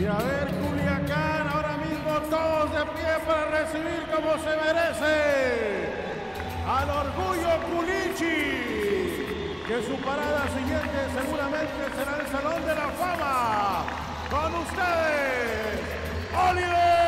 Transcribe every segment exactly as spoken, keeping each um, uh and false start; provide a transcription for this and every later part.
Y a ver, Culiacán, ahora mismo todos de pie para recibir como se merece al Orgullo Culichi, que su parada siguiente seguramente será el Salón de la Fama. Con ustedes, Oliver.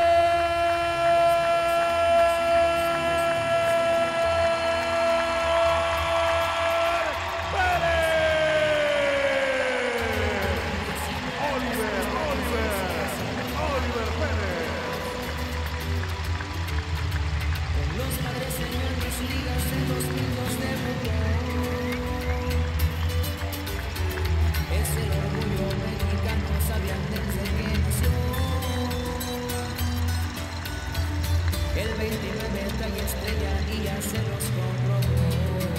El veintinueve trae estrella y ya se los comprobó.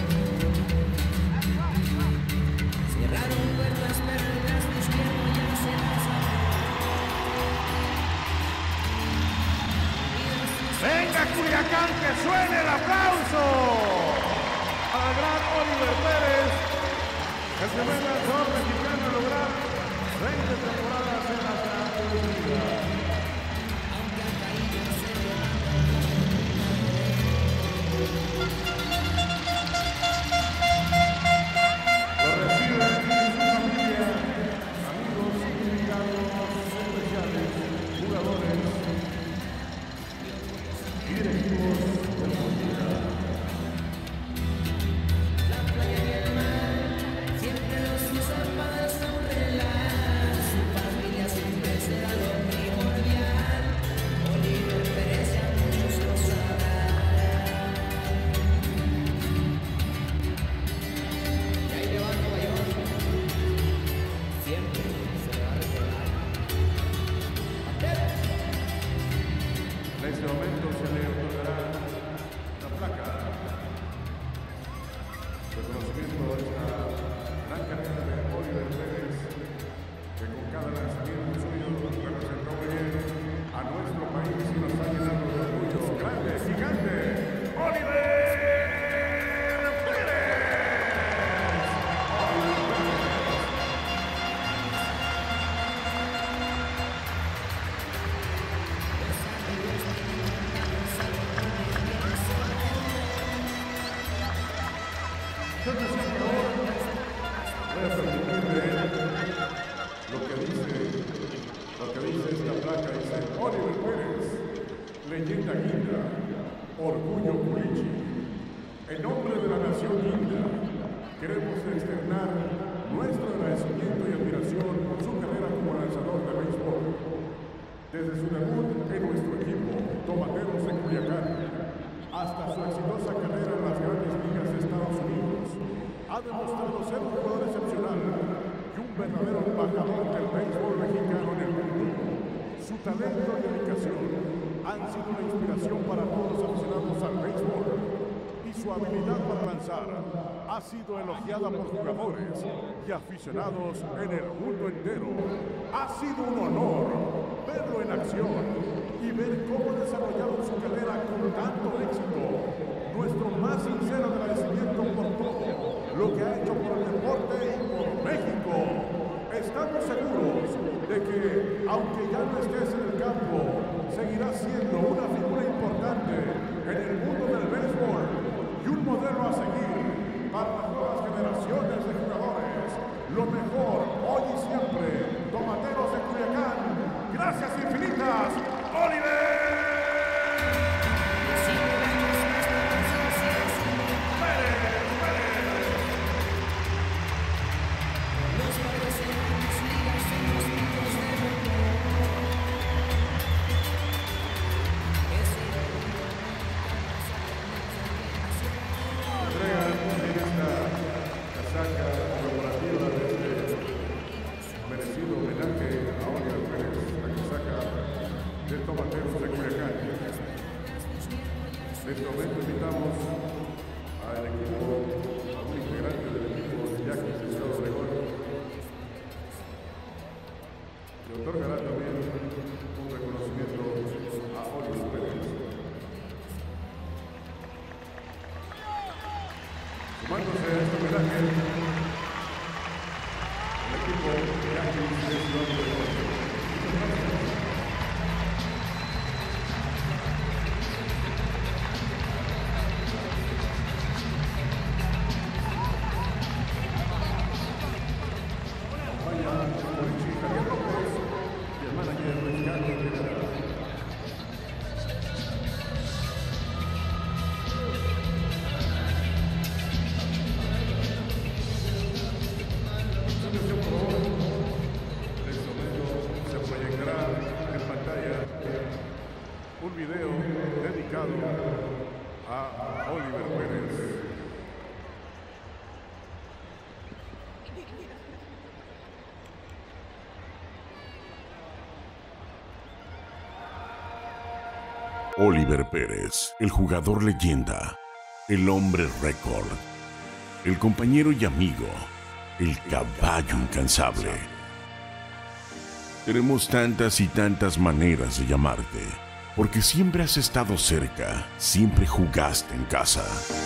Cerraron puertas, pero el brazo izquierdo ya se las abrió. Venga, Culiacán, que suene el aplauso al gran Oliver Pérez, el primer lanzador mexicano a lograr veinte temporadas en la Grandes Ligas. En este momento se le otorgará la placa de reconocimiento a esta gran carrera de Oliver Pérez, que con cada lanzamiento suyo representó muy bien a nuestro país y nos ha llenado de orgullo. Grande, gigante, Oliver Pérez. Yo te siento ahora, voy a permitir leer lo que dice, lo que dice esta placa, dice Oliver Pérez, leyenda guinda, Orgullo Culichi. En nombre de la nación guinda, queremos externar nuestro agradecimiento y admiración por su carrera como lanzador de béisbol. Desde su debut en nuestro equipo, Tomateros de Culiacán, hasta su exitosa carrera en las Grandes Ligas de Estados Unidos, ha demostrado ser un jugador excepcional y un verdadero embajador del béisbol mexicano en el mundo. Su talento y dedicación han sido una inspiración para todos los aficionados al béisbol, y su habilidad para lanzar ha sido elogiada por jugadores y aficionados en el mundo entero. Ha sido un honor verlo en acción y ver cómo ha desarrollado su carrera con tanto éxito. Nuestro más sincero agradecimiento por todo lo que ha hecho por el deporte y por México. Estamos seguros de que, aunque ya no estés en el campo, seguirás siendo una figura importante en el mundo del béisbol y un modelo a seguir para las nuevas generaciones de jugadores. Lo mejor, hoy y siempre, Tomateros de Culiacán. Gracias infinitas, Oliver. En este momento invitamos al equipo, a un integrante del equipo de Yaquis de Ciudad Obregón. Se otorgará también un reconocimiento a Oliver Pérez. Sumándose a este homenaje, el equipo de Yaquis de Ciudad Obregón. video dedicado a Oliver Pérez. Oliver Pérez, el jugador leyenda, el hombre récord, el compañero y amigo, el caballo incansable. Tenemos tantas y tantas maneras de llamarte, porque siempre has estado cerca, siempre jugaste en casa.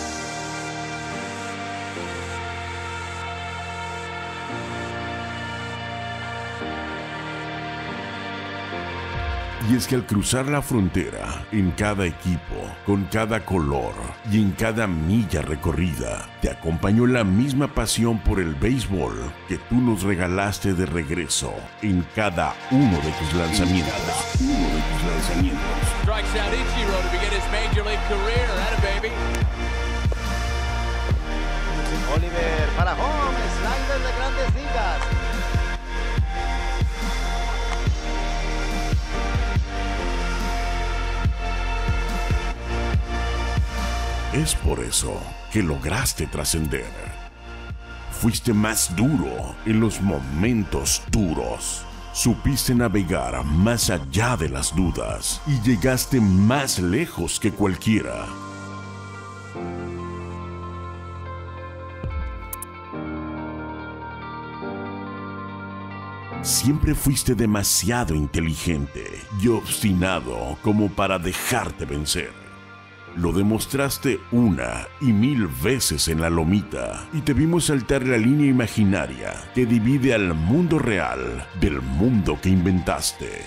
Y es que al cruzar la frontera, en cada equipo, con cada color y en cada milla recorrida, te acompañó la misma pasión por el béisbol que tú nos regalaste de regreso en cada uno de tus lanzamientos. En cada uno de tus lanzamientos. Strikes out Ichiro to begin his major league career. Atta baby. Oliver para home, slider de Grandes Ligas. Es por eso que lograste trascender. Fuiste más duro en los momentos duros. Supiste navegar más allá de las dudas y llegaste más lejos que cualquiera. Siempre fuiste demasiado inteligente y obstinado como para dejarte vencer. Lo demostraste una y mil veces en la lomita y te vimos saltar la línea imaginaria que divide al mundo real del mundo que inventaste.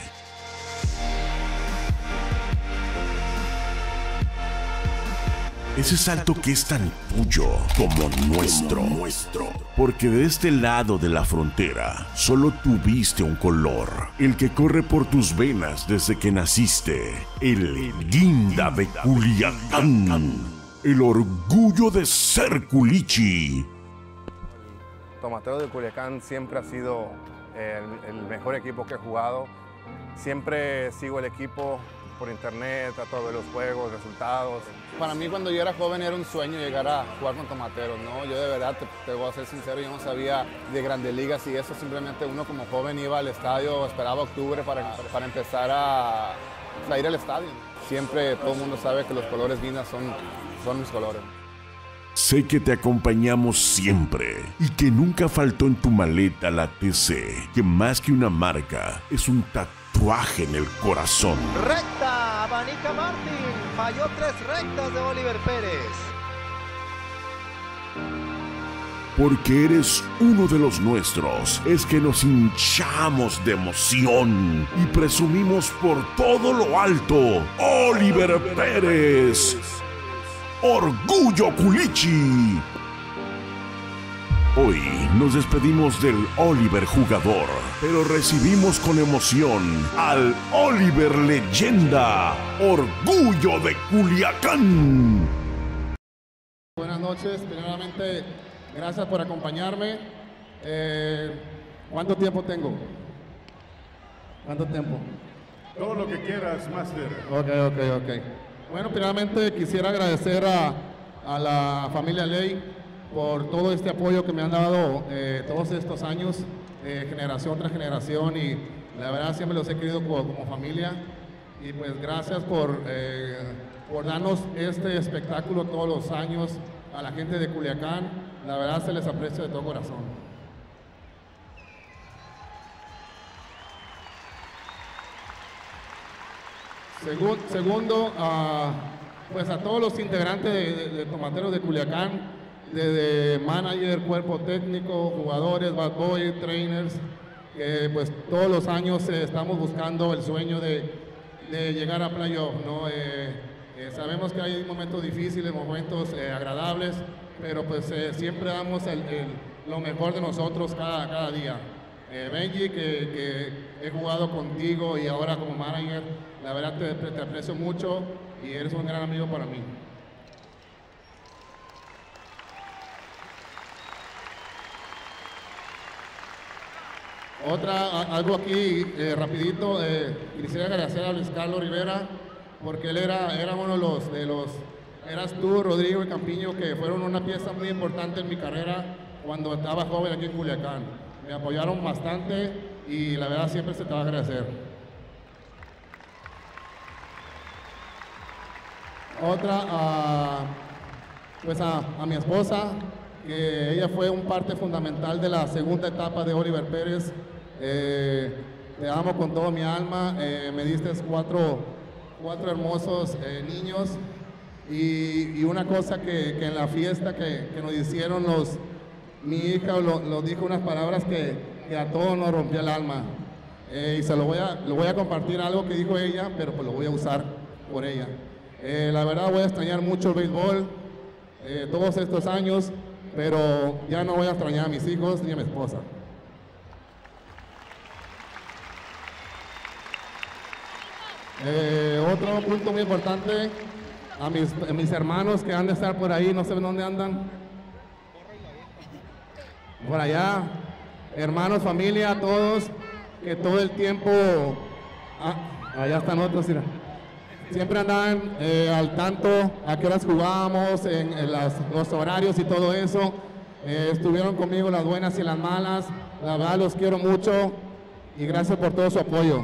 Ese salto que es tan tuyo como nuestro, nuestro. Porque de este lado de la frontera solo tuviste un color, el que corre por tus venas desde que naciste, el guinda de Culiacán, el orgullo de ser culichi. Tomateros de Culiacán siempre ha sido el, el mejor equipo que he jugado. Siempre sigo el equipo por internet, trato de ver los juegos, resultados. Para mí cuando yo era joven era un sueño llegar a jugar con Tomateros, ¿no? Yo de verdad, te, te voy a ser sincero, yo no sabía de Grandes Ligas y eso, simplemente uno como joven iba al estadio, esperaba octubre para, para empezar a, a ir al estadio. Siempre todo el mundo sabe que los colores guindas son, son mis colores. Sé que te acompañamos siempre y que nunca faltó en tu maleta la T C, que más que una marca es un tatuaje en el corazón. Recta, abanica Martin, falló tres rectas de Oliver Pérez. Porque eres uno de los nuestros, es que nos hinchamos de emoción y presumimos por todo lo alto, Oliver Pérez. ¡Orgullo Culichi! Hoy nos despedimos del Oliver jugador, pero recibimos con emoción al Oliver leyenda, Orgullo de Culiacán. Buenas noches, primeramente gracias por acompañarme. Eh, ¿Cuánto tiempo tengo? ¿Cuánto tiempo? Todo lo que quieras, Master. Ok, ok, ok. Bueno, primeramente quisiera agradecer a, a la familia Ley por todo este apoyo que me han dado eh, todos estos años, eh, generación tras generación, y la verdad siempre los he querido como, como familia. Y pues gracias por, eh, por darnos este espectáculo todos los años a la gente de Culiacán. La verdad se les aprecia de todo corazón. Segun, segundo, uh, pues a todos los integrantes de, de, de Tomateros de Culiacán, desde manager, cuerpo técnico, jugadores, bad boy, trainers, que pues todos los años eh, estamos buscando el sueño de, de llegar a playoff, ¿no? Eh, eh, sabemos que hay momentos difíciles, momentos eh, agradables, pero pues eh, siempre damos el, el, lo mejor de nosotros cada, cada día. Eh, Benji, que, que he jugado contigo y ahora como manager, la verdad te, te aprecio mucho y eres un gran amigo para mí. Otra, algo aquí eh, rapidito, eh, quisiera agradecer a Luis Carlos Rivera, porque él era, era uno de los, de los, eras tú, Rodrigo y Campiño, que fueron una pieza muy importante en mi carrera cuando estaba joven aquí en Culiacán. Me apoyaron bastante y la verdad siempre se te va a agradecer. Otra, uh, pues a, a mi esposa, que ella fue un parte fundamental de la segunda etapa de Oliver Pérez. Eh, te amo con toda mi alma, eh, me diste cuatro, cuatro hermosos eh, niños y, y una cosa que, que en la fiesta que, que nos hicieron los, mi hija lo, lo dijo unas palabras que, que a todos nos rompió el alma, eh, y se lo voy, a, lo voy a compartir algo que dijo ella, pero pues lo voy a usar por ella. Eh, la verdad voy a extrañar mucho el béisbol eh, todos estos años, pero ya no voy a extrañar a mis hijos ni a mi esposa. Eh, otro punto muy importante, a mis, a mis hermanos que han de estar por ahí, no sé dónde andan. Por allá, hermanos, familia, todos, que todo el tiempo, ah, allá están otros, mira. Siempre andaban eh, al tanto a qué horas jugábamos, en, en las, los horarios y todo eso. Eh, estuvieron conmigo las buenas y las malas. La verdad los quiero mucho y gracias por todo su apoyo.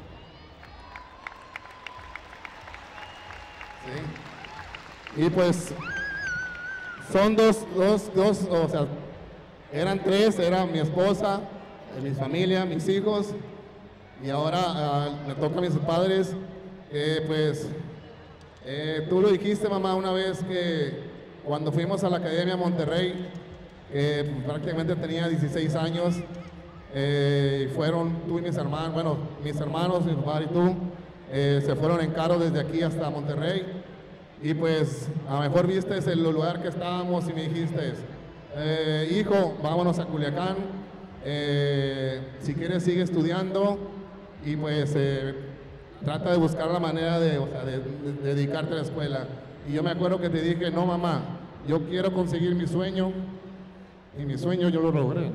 Sí. Y pues son dos, dos, dos, o sea, eran tres, era mi esposa, mi familia, mis hijos y ahora uh, me toca a mis padres. Eh, pues eh, tú lo dijiste, mamá, una vez que cuando fuimos a la Academia Monterrey, eh, pues, prácticamente tenía dieciséis años, eh, y fueron tú y mis hermanos, bueno, mis hermanos, mi papá y tú, eh, se fueron en carro desde aquí hasta Monterrey y pues a lo mejor viste el lugar que estábamos y me dijiste, eh, hijo, vámonos a Culiacán, eh, si quieres sigue estudiando y pues eh, trata de buscar la manera de, o sea, de, de, de dedicarte a la escuela. Y yo me acuerdo que te dije, no mamá, yo quiero conseguir mi sueño, y mi sueño yo lo logré.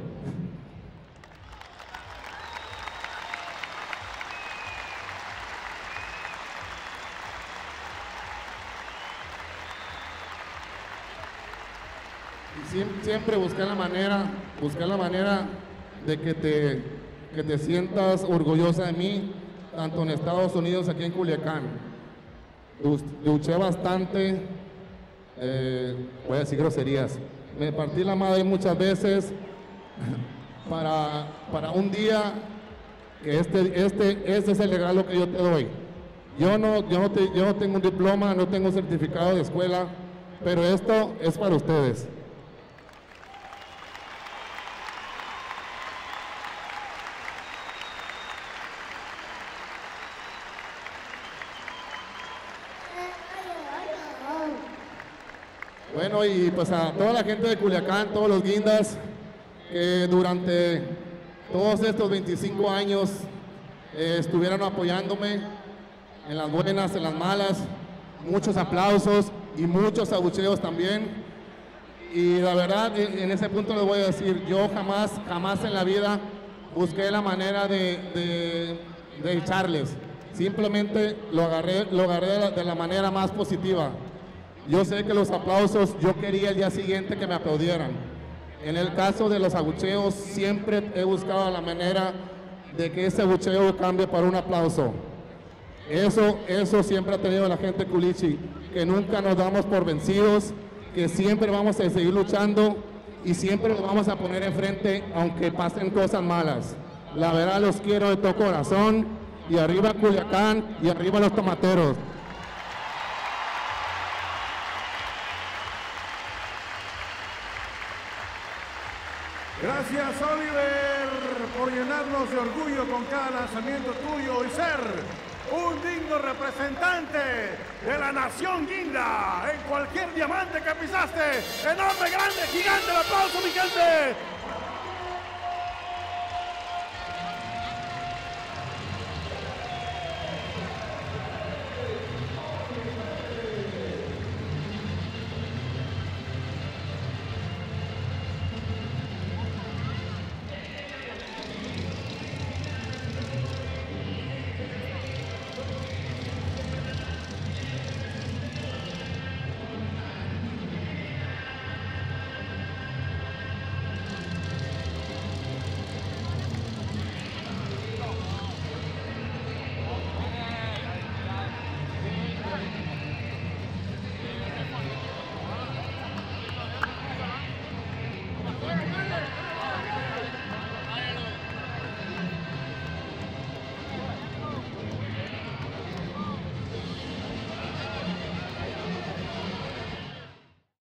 Y siempre, siempre buscar la manera, buscar la manera de que te, que te sientas orgullosa de mí, tanto en Estados Unidos, aquí en Culiacán. Luché bastante, eh, voy a decir groserías, me partí la madre muchas veces para, para un día que este, este, este es el regalo que yo te doy. Yo no, yo, no te, yo no tengo un diploma, no tengo un certificado de escuela, pero esto es para ustedes. Bueno, y pues a toda la gente de Culiacán, todos los guindas, que durante todos estos veinticinco años eh, estuvieron apoyándome en las buenas, en las malas, muchos aplausos y muchos abucheos también. Y la verdad, en ese punto les voy a decir, yo jamás, jamás en la vida busqué la manera de, de, de echarles. Simplemente lo agarré, lo agarré de la, de la manera más positiva. Yo sé que los aplausos, yo quería el día siguiente que me aplaudieran. En el caso de los abucheos, siempre he buscado la manera de que ese abucheo cambie para un aplauso. Eso, eso siempre ha tenido la gente Culichi, que nunca nos damos por vencidos, que siempre vamos a seguir luchando y siempre nos vamos a poner enfrente aunque pasen cosas malas. La verdad los quiero de todo corazón y arriba Culiacán y arriba los tomateros. Gracias, Oliver, por llenarnos de orgullo con cada lanzamiento tuyo y ser un digno representante de la nación guinda en cualquier diamante que pisaste. Enorme, grande, gigante el aplauso, mi gente.